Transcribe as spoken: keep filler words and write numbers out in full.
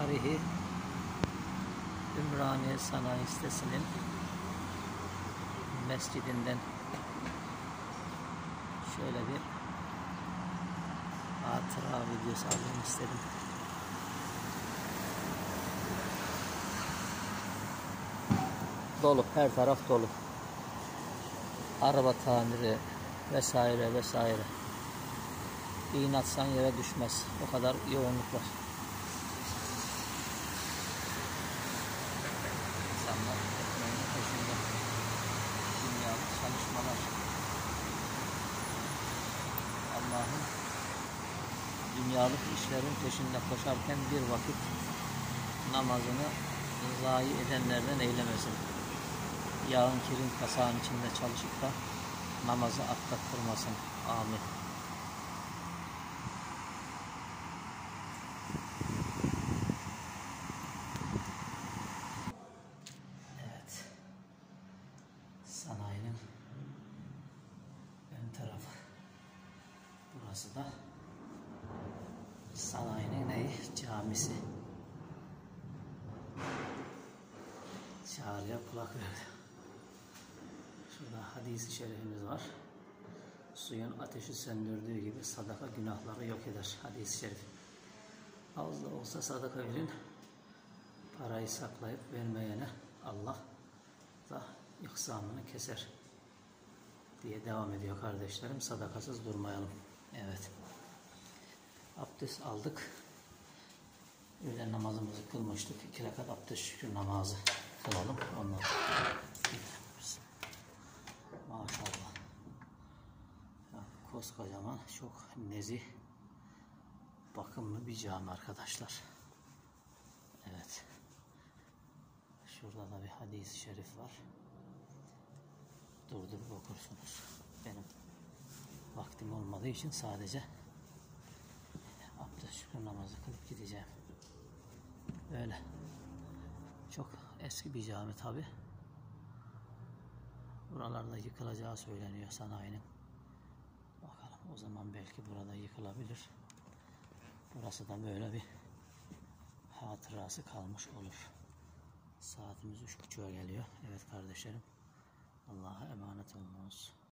tarihi Ümraniye Sanayi Sitesi'nin mescidinden şöyle bir hatıra videosu almak istedim. Dolu, her taraf dolu. Araba tamiri vesaire vesaire. İğne atsan yere düşmez. O kadar yoğunluk var. İnsanlar ekmeğinin peşinde. Dünyalık çalışmalar. Allah'ın dünyalık işlerin peşinde koşarken bir vakit namazını zayi edenlerden eylemesin. Yağın kirin kasağın içinde çalışıp da namazı atlattırmasın. Amin. Evet. Sanayinin ön tarafı. Burası da sanayinin neyi? Camisi. Çağrıya kulak verdi. Şurada hadis-i şerifimiz var. Suyun ateşi söndürdüğü gibi sadaka günahları yok eder. Hadis-i şerif. Az da olsa sadaka verin. Parayı saklayıp vermeyene Allah da ihsanını keser diye devam ediyor kardeşlerim. Sadakasız durmayalım. Evet. Abdest aldık. Öğlen namazımızı kılmıştık. İki rekat abdest şükür namazı kılalım. Ondan maşallah. Ya, koskocaman, çok nezih, bakımlı bir cami arkadaşlar. Evet. Şurada da bir hadis-i şerif var. Durdurup okursunuz. Benim vaktim olmadığı için sadece abdest şükür namazı kılıp gideceğim. Böyle. Çok eski bir cami tabi. Buralarda yıkılacağı söyleniyor sanayinin. Bakalım, o zaman belki burada yıkılabilir. Burası da böyle bir hatırası kalmış olur. Saatimiz üç buçuğa geliyor. Evet kardeşlerim, Allah'a emanet olunuz.